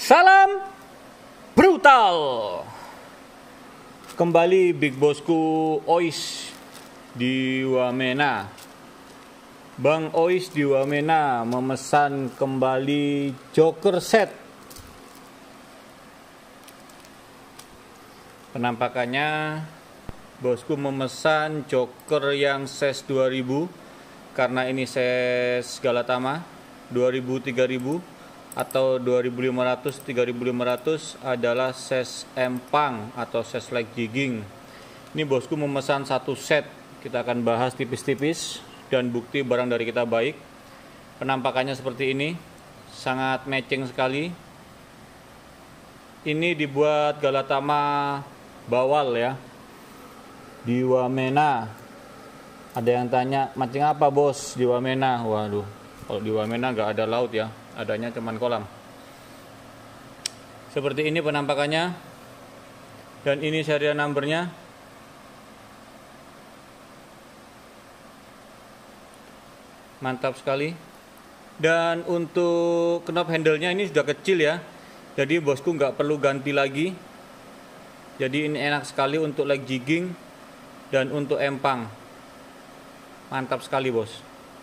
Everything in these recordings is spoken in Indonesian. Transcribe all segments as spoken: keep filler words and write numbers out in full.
Salam brutal. Kembali Big Bosku Ois di Wamena. Bang Ois di Wamena memesan kembali Joker set. Penampakannya bosku memesan Joker yang size dua ribu, karena ini size Galatama dua ribu tiga ribu atau dua ribu lima ratus tiga ribu lima ratus adalah size empang atau size leg jigging. Ini bosku memesan satu set. Kita akan bahas tipis-tipis dan bukti barang dari kita baik. Penampakannya seperti ini, sangat matching sekali. Ini dibuat Galatama Bawal ya, di Wamena. Ada yang tanya, mancing apa bos di Wamena? Waduh, kalau di Wamena nggak ada laut ya, adanya cuman kolam. Seperti ini penampakannya, dan ini serial numbernya. Mantap sekali. Dan untuk knob handle-nya ini sudah kecil ya, jadi bosku nggak perlu ganti lagi. Jadi ini enak sekali untuk leg jigging dan untuk empang. Mantap sekali bos.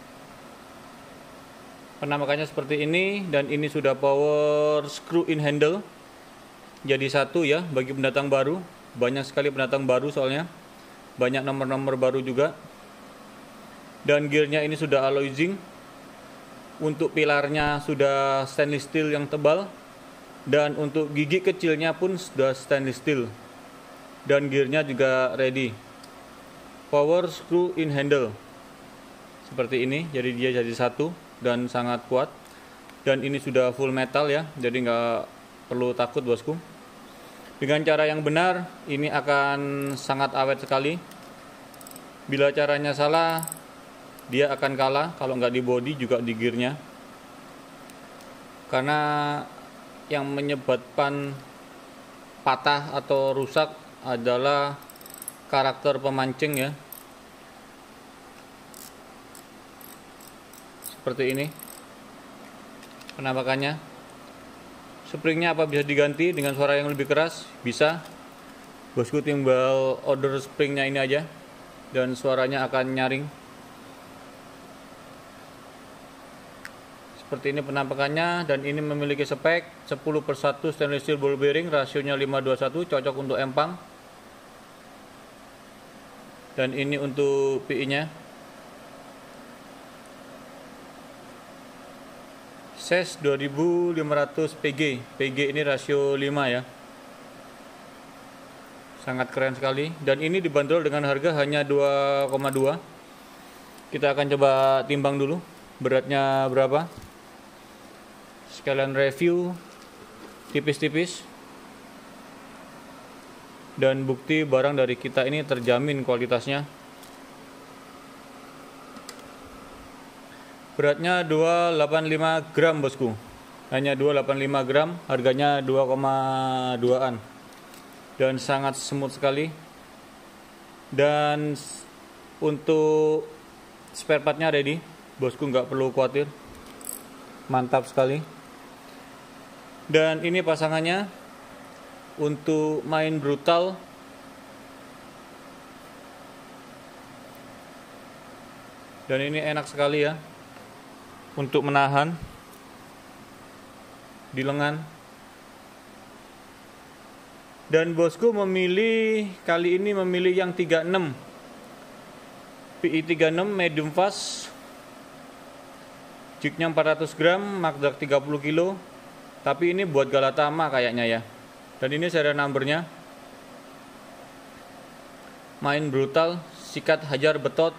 Penampakannya seperti ini, dan ini sudah power screw in handle. Jadi satu ya bagi pendatang baru. Banyak sekali pendatang baru soalnya. Banyak nomor-nomor baru juga. Dan gearnya ini sudah alloy zinc. Untuk pilarnya sudah stainless steel yang tebal. Dan untuk gigi kecilnya pun sudah stainless steel. Dan gearnya juga ready. Power screw in handle. Seperti ini, jadi dia jadi satu dan sangat kuat. Dan ini sudah full metal ya, jadi nggak perlu takut bosku. Dengan cara yang benar, ini akan sangat awet sekali. Bila caranya salah, dia akan kalah. Kalau nggak di body juga di gearnya. Karena yang menyebabkan patah atau rusak adalah karakter pemancing ya. Seperti ini penampakannya. Springnya apa bisa diganti dengan suara yang lebih keras? Bisa. Bosku tinggal order springnya ini aja, dan suaranya akan nyaring. Seperti ini penampakannya, dan ini memiliki spek sepuluh per satu stainless steel ball bearing, rasionya lima dua satu, cocok untuk empang. Dan ini untuk P I-nya. Size dua ribu lima ratus P G. P G ini rasio lima ya. Sangat keren sekali, dan ini dibanderol dengan harga hanya dua koma dua. Kita akan coba timbang dulu beratnya berapa. Sekalian review tipis-tipis. Dan bukti barang dari kita ini terjamin kualitasnya. Beratnya dua ratus delapan puluh lima gram bosku. Hanya dua ratus delapan puluh lima gram, harganya dua koma dua-an. Dan sangat smooth sekali. Dan untuk spare partnya ready, bosku nggak perlu khawatir. Mantap sekali. Dan ini pasangannya untuk main brutal. Dan ini enak sekali ya untuk menahan di lengan. Dan bosku memilih kali ini memilih yang tiga puluh enam P I tiga puluh enam medium fast. Jignya empat ratus gram, magdak tiga puluh kilo. Tapi ini buat Galatama kayaknya ya. Dan ini serial numbernya. Main brutal, sikat hajar betot.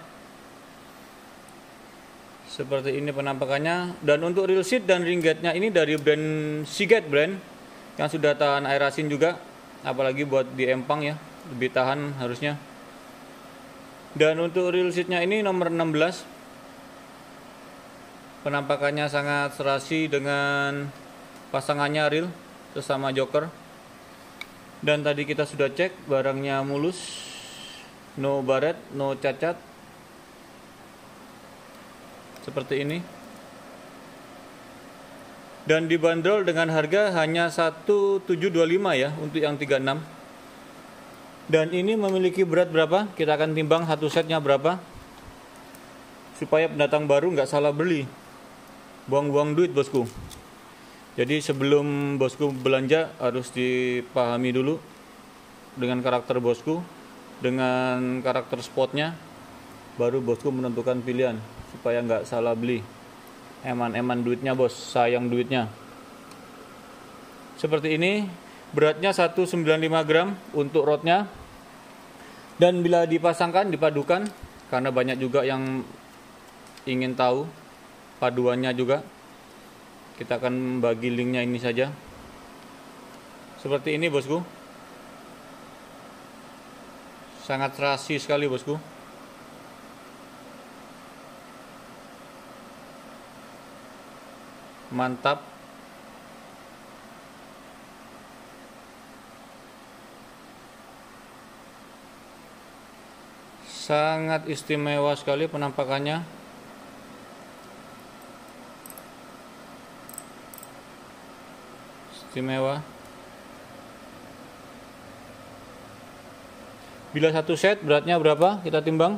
Seperti ini penampakannya. Dan untuk reel seat dan ringgitnya ini dari brand Seagate brand, yang sudah tahan air asin juga. Apalagi buat di empang ya, lebih tahan harusnya. Dan untuk reel seatnya ini nomor enam belas. Penampakannya sangat serasi dengan pasangannya reel bersama Joker. Dan tadi kita sudah cek barangnya mulus, no baret, no cacat. Seperti ini. dan dibanderol dengan harga hanya seratus tujuh puluh lima ya untuk yang tiga puluh enam. Dan ini memiliki berat berapa? Kita akan timbang satu setnya berapa, supaya pendatang baru nggak salah beli, buang-buang duit bosku. Jadi sebelum bosku belanja harus dipahami dulu dengan karakter bosku, dengan karakter spotnya, baru bosku menentukan pilihan supaya nggak salah beli. Eman-eman duitnya bos, sayang duitnya. Seperti ini, beratnya seratus sembilan puluh lima gram untuk rodnya. Dan bila dipasangkan, dipadukan, karena banyak juga yang ingin tahu paduannya juga, kita akan bagi linknya ini saja. Seperti ini bosku, sangat serasi sekali bosku. Mantap. Sangat istimewa sekali penampakannya. Istimewa. Bila satu set beratnya berapa? Kita timbang.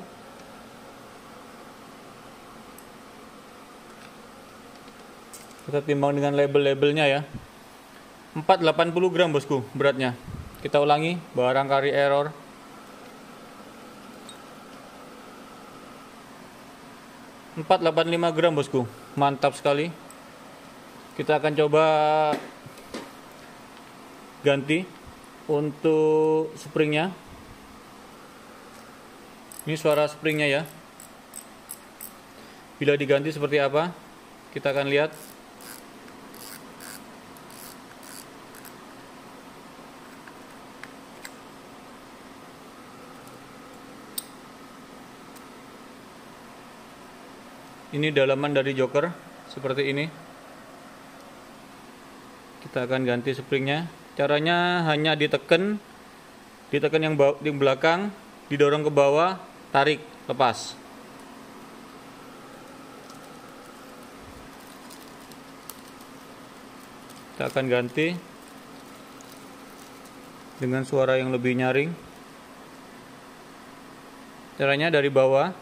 Kita timbang dengan label-labelnya ya. empat ratus delapan puluh gram bosku beratnya. Kita ulangi, barangkali error. empat ratus delapan puluh lima gram bosku. Mantap sekali. Kita akan coba ganti untuk springnya. Ini suara springnya ya. Bila diganti seperti apa? Kita akan lihat. Ini dalaman dari joker seperti ini. Kita akan ganti springnya. Caranya hanya ditekan, ditekan yang di belakang, didorong ke bawah, tarik, lepas. Kita akan ganti dengan suara yang lebih nyaring. Caranya dari bawah,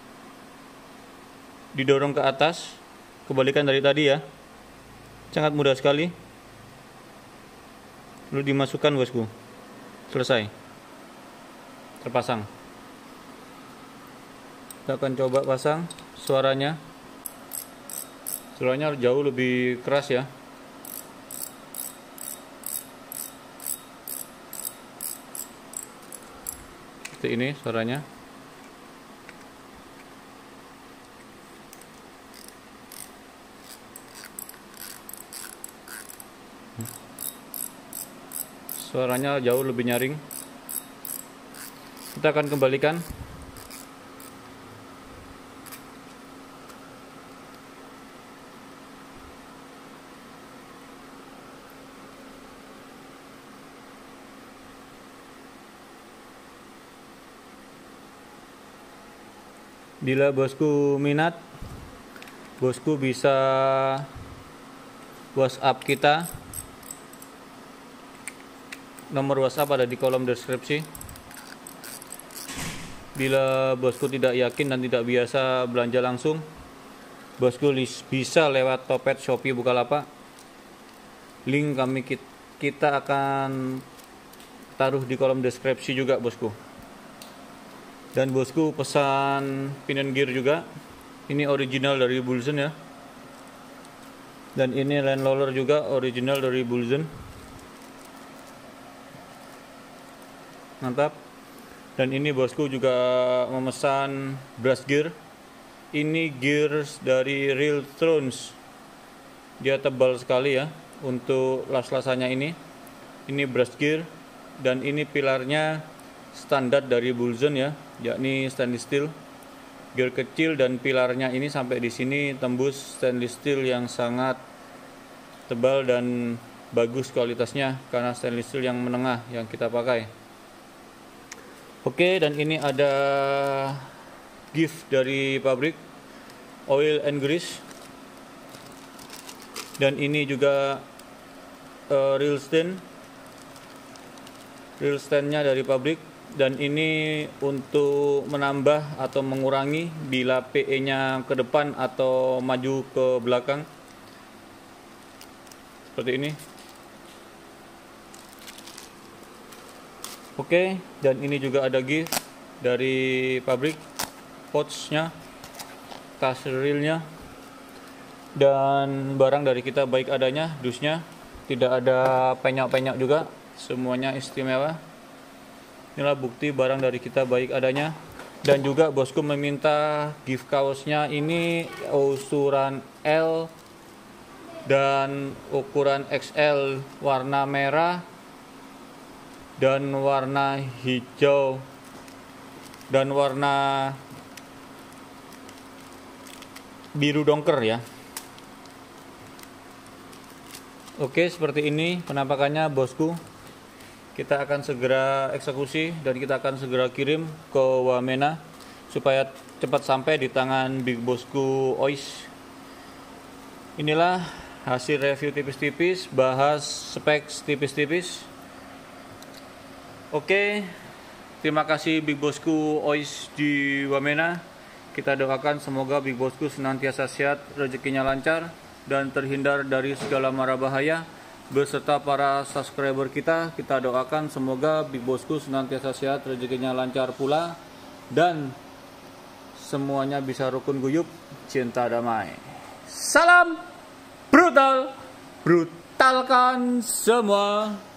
didorong ke atas, kebalikan dari tadi ya. Sangat mudah sekali. Lalu dimasukkan bosku. Selesai. Terpasang. Kita akan coba pasang suaranya. Suaranya jauh lebih keras ya. Seperti ini suaranya. Suaranya jauh lebih nyaring. Kita akan kembalikan. Bila bosku minat, bosku bisa WhatsApp kita. Nomor WhatsApp ada di kolom deskripsi. Bila bosku tidak yakin dan tidak biasa belanja langsung, bosku bisa lewat Topet, Shopee, Bukalapak. Link kami kita akan taruh di kolom deskripsi juga bosku. Dan bosku pesan pin and gear juga. Ini original dari Bulzen ya. Dan ini land roller juga original dari Bulzen. Mantap. Dan ini bosku juga memesan brush gear. Ini gears dari Real Thrones. Dia tebal sekali ya untuk las-lasannya ini. Ini brush gear dan ini pilarnya standar dari Bulzen ya, yakni stainless steel. Gear kecil dan pilarnya ini sampai di sini tembus stainless steel yang sangat tebal dan bagus kualitasnya karena stainless steel yang menengah yang kita pakai. Oke, dan ini ada gift dari pabrik, oil and grease. Dan ini juga uh, real stand, real standnya dari pabrik. Dan ini untuk menambah atau mengurangi bila P E-nya ke depan atau maju ke belakang. Seperti ini. Oke, dan ini juga ada gift dari pabrik, pouch-nya, tas reelnya, dan barang dari kita baik adanya, dusnya, tidak ada penyak-penyak juga, semuanya istimewa. Inilah bukti barang dari kita baik adanya. Dan juga bosku meminta gift kaosnya ini ukuran L dan ukuran X L, warna merah dan warna hijau dan warna biru dongker ya. Oke, seperti ini penampakannya bosku. Kita akan segera eksekusi dan kita akan segera kirim ke Wamena supaya cepat sampai di tangan Big Bosku Ois. Inilah hasil review tipis-tipis, bahas spek tipis-tipis. Oke, terima kasih Big Bosku Ois di Wamena. Kita doakan semoga Big Bosku senantiasa sehat, rezekinya lancar, dan terhindar dari segala mara bahaya. Beserta para subscriber kita, kita doakan semoga Big Bosku senantiasa sehat, rezekinya lancar pula, dan semuanya bisa rukun guyup, cinta damai. Salam brutal, brutalkan semua.